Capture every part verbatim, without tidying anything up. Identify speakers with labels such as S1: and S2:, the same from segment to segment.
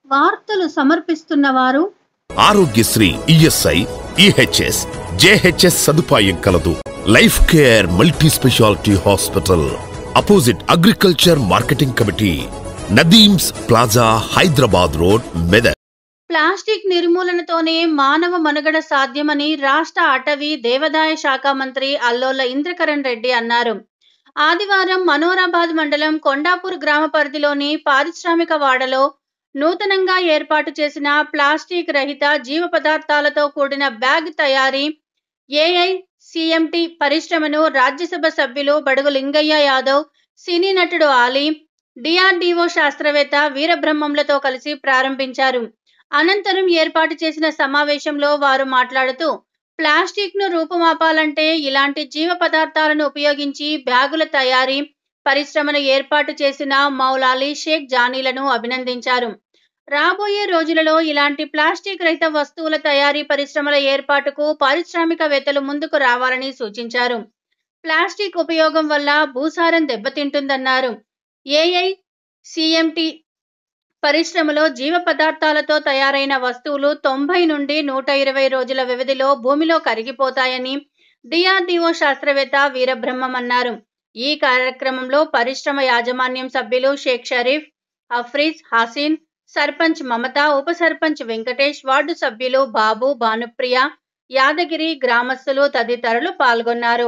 S1: వార్తలు సమర్పిస్తున్నవారు
S2: Aarogyasri ESI EHS JHS సదుపాయం కలదు. Life care multi speciality hospital opposite agriculture marketing committee, Nadeem's plaza, Hyderabad road, Medak.
S1: Plastic నిర్మూలనతోనే మానవ మనుగడ సాధ్యమని రాష్ట్ర అటవీ దేవాదాయ శాఖ మంత్రి అల్లోల ఇంద్రకరణ్ రెడ్డి అన్నారు. ఆదివారం మనోరాబాద్ మండలం కొండాపూర్ గ్రామ పరిధిలోని పారిశ్రామిక వాడలో నూతనంగా ఏర్పాటు చేసిన ప్లాస్టిక్ రహిత జీవ పదార్థాలతో కూడిన బ్యాగ్ తయారీ ఏఐసిఎంటి పరిశ్రమను రాజ్యసభ సభ్యులు బడుగు లింగయ్య యాదవ్, సినీ నటుడు ఆలీ, డిఆర్డీఓ శాస్త్రవేత్త వీరబ్రహ్మంలతో కలిసి ప్రారంభించారు. అనంతరం ఏర్పాటు చేసిన సమావేశంలో వారు మాట్లాడుతూ, ప్లాస్టిక్ ను రూపుమాపాలంటే ఇలాంటి జీవ పదార్థాలను ఉపయోగించి బ్యాగుల తయారీ పరిశ్రమను ఏర్పాటు చేసిన మౌలాలి షేక్ జానీలను అభినందించారు. రాబోయే రోజులలో ఇలాంటి ప్లాస్టిక్ రహిత వస్తువుల తయారీ పరిశ్రమల ఏర్పాటుకు పారిశ్రామికవేత్తలు ముందుకు రావాలని సూచించారు. ప్లాస్టిక్ ఉపయోగం వల్ల భూసారం దెబ్బతింటుందన్నారు. ఏఐసిఎంటి పరిశ్రమలో జీవ పదార్థాలతో తయారైన వస్తువులు తొంభై నుండి నూట ఇరవై రోజుల వ్యవధిలో భూమిలో కరిగిపోతాయని డిఆర్డీఓ శాస్త్రవేత్త వీరబ్రహ్మం అన్నారు. ఈ కార్యక్రమంలో పరిశ్రమ యాజమాన్యం సభ్యులు షేక్ షరీఫ్, హఫ్రీజ్, హసీన్, సర్పంచ్ మమత, ఉప సర్పంచ్ వెంకటేష్, వార్డు సభ్యులు బాబు, భానుప్రియ, యాదగిరి, గ్రామస్తులు తదితరులు పాల్గొన్నారు.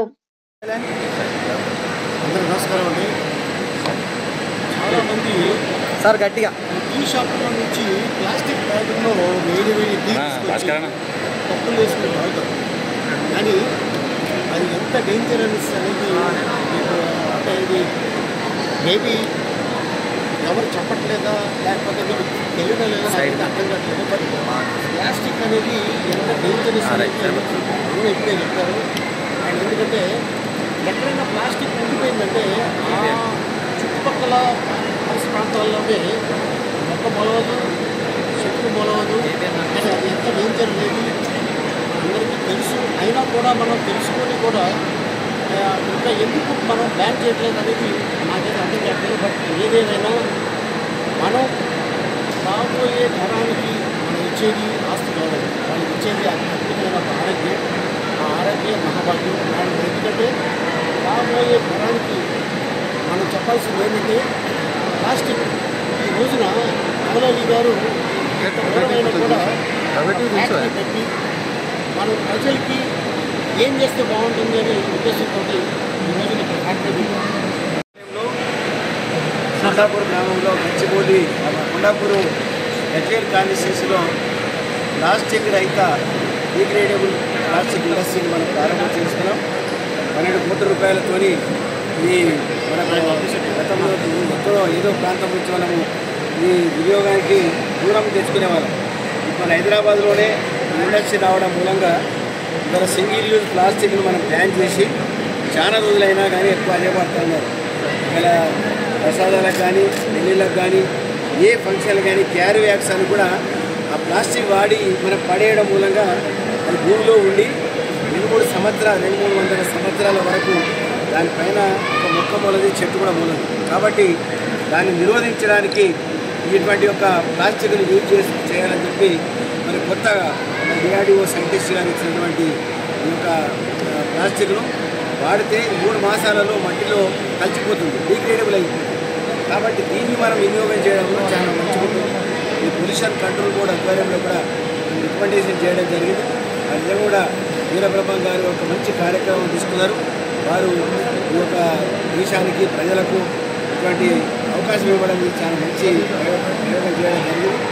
S3: సార్ గట్టిగా
S4: టీ షాప్లో నుంచి ప్లాస్టిక్ బ్యాగుల్లో వేడి వేడి టీ కప్పులు వేసుకుని తాగుతారు. కానీ అది ఎంత డేంజరస్ అనేది అంటే ఇది మేబీ ఎవరు చెప్పట్లేదా లేకపోతే మీరు తెలియడం లేదా అర్థం కావట్లేదు. బట్ ప్లాస్టిక్ అనేది ఎంత డేంజరస్ అనేది ఎవరు ఇప్పుడే చెప్పారు. అండ్ ఎందుకంటే ఎక్కడైనా ప్లాస్టిక్ ఉండిపోయిందంటే ఆ చుట్టుపక్కల పరిసర ప్రాంతాల్లోనే మొక్క మొలవదు, చెట్టు మొలవదు. కానీ అది ఎంత డేంజర్ అనేది అందరికీ తెలుసు. అయినా కూడా మనం తెలుసుకొని కూడా ఇంకా ఎందుకు మనం బ్యాన్ చేయట్లేదు అనేది నాకైతే అర్థం కావట్లేదు. బట్ ఏదేమైనా మనం రాబోయే తరానికి మనం ఇచ్చేది ఆస్తి కాదు, వాళ్ళకి ఇచ్చేది అద్భుతమైన ఒక ఆరోగ్యం. ఆ ఆరోగ్యం మహాభాగ్యం. ఎందుకంటే రాబోయే తరానికి మనం చెప్పాల్సింది ఏంటంటే ప్లాస్టిక్ ఈ రోజున మౌలాలి గారు ఎవరైనా కూడా ఫ్యాక్టరీ పెట్టి మనం ప్రజలకి ఏం చేస్తే బాగుంటుంది అనే ఉద్దేశంతో ఈ రోజున ఇక్కడ ఫ్యాక్టరీ కొండాపూర్ గ్రామంలో గచ్చిబౌలి కొండాపూర్ ఎడ్లేర్ కాన్స్టిట్యూన్సీలో ప్లాస్టిక్ రహిత డిగ్రేడబుల్ ప్లాస్టిక్ ఇండస్ట్రీని మనం ప్రారంభం చేసుకున్నాం. పన్నెండు కోట్ల రూపాయలతోని ఈ మనకు గతంలో ఎక్కడో ఏదో ప్రాంతం నుంచి మనము ఈ వినియోగానికి దూరం తెచ్చుకునేవాళ్ళం. మన హైదరాబాద్లోనే ఇండస్ట్రీ రావడం మూలంగా ఇక్కడ సింగిల్ యూజ్ ప్లాస్టిక్ను మనం బ్యాన్ చేసి చాలా రోజులైనా కానీ ఎక్కువ అదే పడుతున్నారు. ఇలా ప్రసాదాలకు కానీ పెళ్ళిళ్ళకు కానీ ఏ ఫంక్షన్లు కానీ క్యారీ బ్యాగ్స్ అని కూడా ఆ ప్లాస్టిక్ వాడి మనం పడేయడం మూలంగా అది భూమిలో ఉండి రెండు మూడు సంవత్సరాలు రెండు మూడు వందల సంవత్సరాల వరకు దానిపైన ఒక మొక్క మొలది, చెట్టు కూడా మొలదు. కాబట్టి దాన్ని నిరోధించడానికి ఇటువంటి యొక్క ప్లాస్టిక్ను యూజ్ చేసి చేయాలని చెప్పి మరి కొత్తగా డిఆర్డీఓ సైంటిస్ట్ గారు ఇచ్చినటువంటి ఈ యొక్క ప్లాస్టిక్ను వాడితే మూడు మాసాలలో మట్టిలో కలిసిపోతుంది, డిగ్రేడబుల్ అయిపోతుంది. కాబట్టి దీన్ని మనం వినియోగం చేయడంలో చాలా మంచిగా ఉంటుంది. ఈ పొల్యూషన్ కంట్రోల్ బోర్డు ఆధ్వర్యంలో కూడా రికమెండేషన్ చేయడం జరిగింది. అది కూడా వీరబ్రహ్మం గారు ఒక మంచి కార్యక్రమం తీసుకున్నారు. వారు ఈ యొక్క దేశానికి ప్రజలకు ఇటువంటి అవకాశం ఇవ్వడం చాలా మంచి ప్రయోగం చేయడం జరిగింది.